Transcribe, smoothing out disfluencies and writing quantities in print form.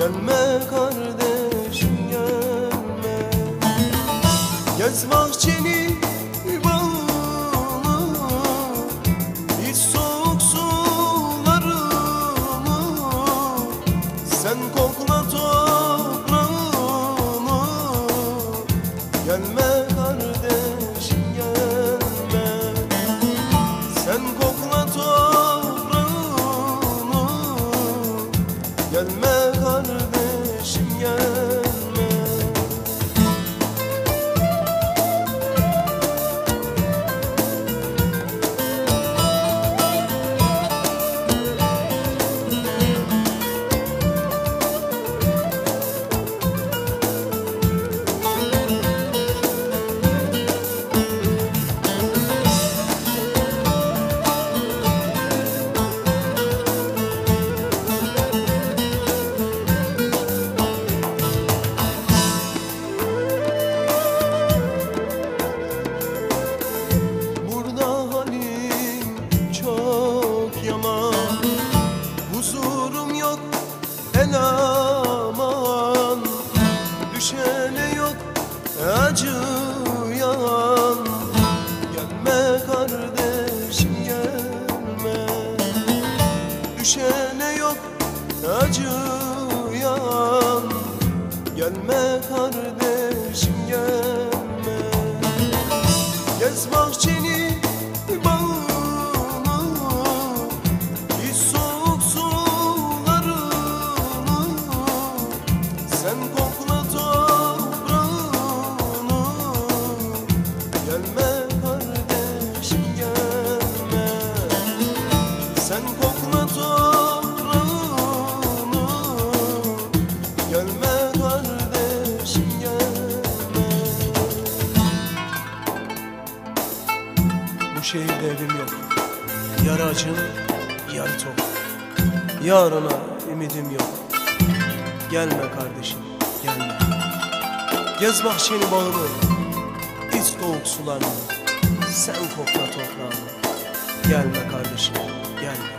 Gelme kardeşim gelme. Gez bahçeni bağını, iç soğuk sularını, sen kokla toprağını. Gelme kardeşim gelme, sen kokla toprağını. Gelme kardeşim gelme. Huzurum yok el aman, düşene yok acıyan. Gelme kardeşim gelme, düşene yok acıyan. Gelme kardeşim gelme. Gez bahçeni bağını, iç soğuk sularını, sen kokla toprağını. Gelme kardeşim gelme, sen kokla toprağını. Gelme kardeşim gelme. Bu şehirde evim yok. Yarı acım, yarı tok. Yarına ümidim yok. Gelme kardeşim, gelme. Gez bahçeni bağını, iç soğuk sularını, sen kokla toprağını. Gelme kardeşim, gelme.